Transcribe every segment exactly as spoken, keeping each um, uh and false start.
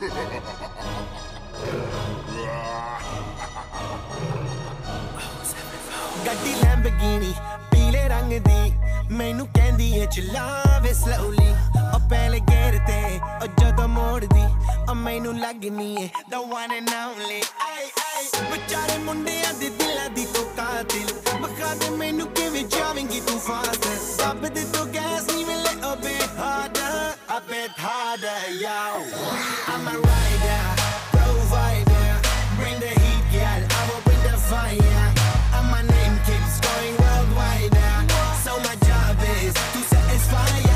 ਗੱਡੀ ਲੈਂਬਰਗਿਨੀ ਪੀਲੇ ਰੰਗ ਦੀ ਮੈਨੂੰ ਕਹਿੰਦੀ ਏ ਚਲਾਵੇ ਸਲੋਲੀ ਉਹ ਪਹਿਲੇ ਗੇਰ ਤੇ ਉਹ ਜਦੋਂ ਮੋੜਦੀ ਉਹ ਮੈਨੂੰ ਲੱਗਨੀ ਏ the one and only ਆਈ ਆਈ ਵਿਚਾਰੇ ਮੁੰਡਿਆਂ ਦੇ ਦਿਲਾਂ ਦੀ ਤੂੰ ਕਾਤਿਲ ਬਖਾ ਦੇ ਮੈਨੂੰ ਕਿਵੇਂ ਜਾਵੇਂਗੀ ਤੂੰ ਫਾਸਟ ਦੱਬ ਦੇ ਤੂੰ ਗੈਸ ਨਹੀਂ ਮਿਲੇ a bit harder a bit harder yo I'm a rider provider bring the heat girl I will bring the fire and my name keeps going worldwide so my job is to satisfy ya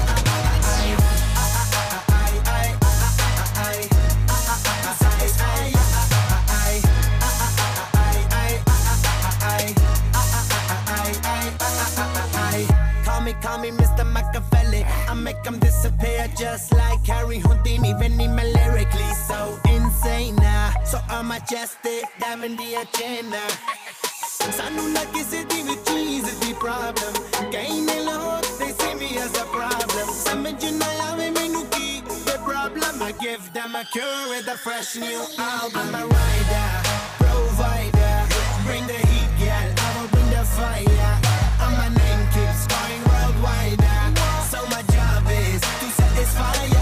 Call me Mister Machiavelli I make them disappear just like Harry Houdini Veni me lyrically so insane now So I'm majestic, diamond the agenda Sanu na kisi di vi cheese di problem Kahin log, they see me as a problem Samajh na aave mainu ki the problem I give them a cure with a fresh new album I'm a rider, provider Bring the heat girl, I will bring the fire And my name keeps going worldwide So my job is to satisfy ya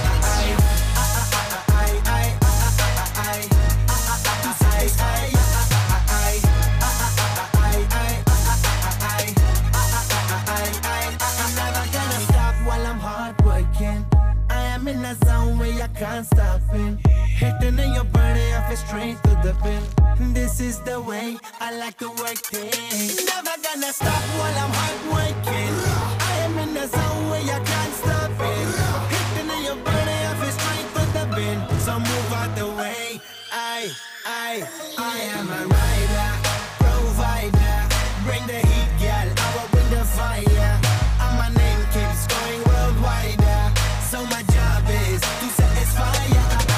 I'm never gonna stop while I'm hard working I am in a zone where I can't stop it Hitting in your body, I feel straight to the pin This is the way I like to work things Never gonna stop while I'm hard working I am in a zone where I can't stop it Hitting in your body, I feel straight to the pin So move out the way I, I, I am a rider, provider Bring the heat, girl, I will bring the fire And my name keeps going worldwide So my job is to satisfy ya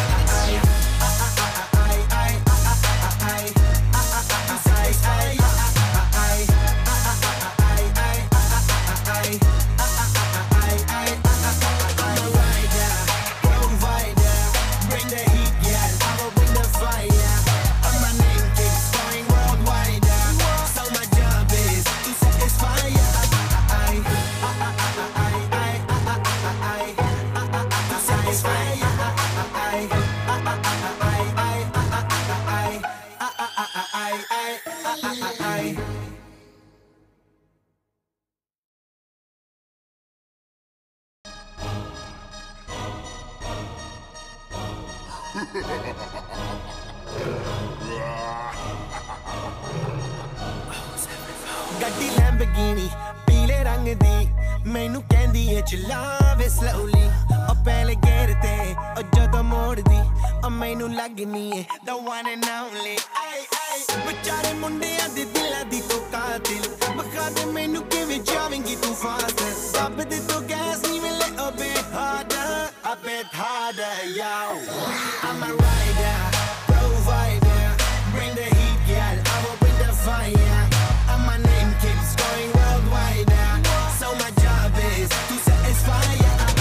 ਗੱਡੀ Lamborghini ਪੀਲੇ ਰੰਗ ਦੀ ਮੈਨੂੰ ਕਹਿੰਦੀ ਏ ਚਲਾਵੇ slowly ਉਹ ਪਹਿਲੇ ਗੇਰ ਤੇ ਉਹ ਜਦੋਂ ਮੋੜਦੀ ਉਹ ਮੈਨੂੰ ਲੱਗਨੀ ਏ the one and only ਆਈ ਆਈ ਵਿਚਾਰੇ ਮੁੰਡਿਆਂ ਦੇ ਦਿਲਾਂ ਦੀ ਤੂੰ ਕਾਤਿਲ ਬਖਾ ਦੇ ਮੈਨੂੰ ਕਿਵੇਂ ਜਾਵੇਂਗੀ ਤੂੰ ਫਾਸਟ ਦੱਬ ਦੇ ਤੂੰ ਗੈਸ ਨਹੀਂ ਮਿਲੇ a bit harder a bit harder yo I'm a rider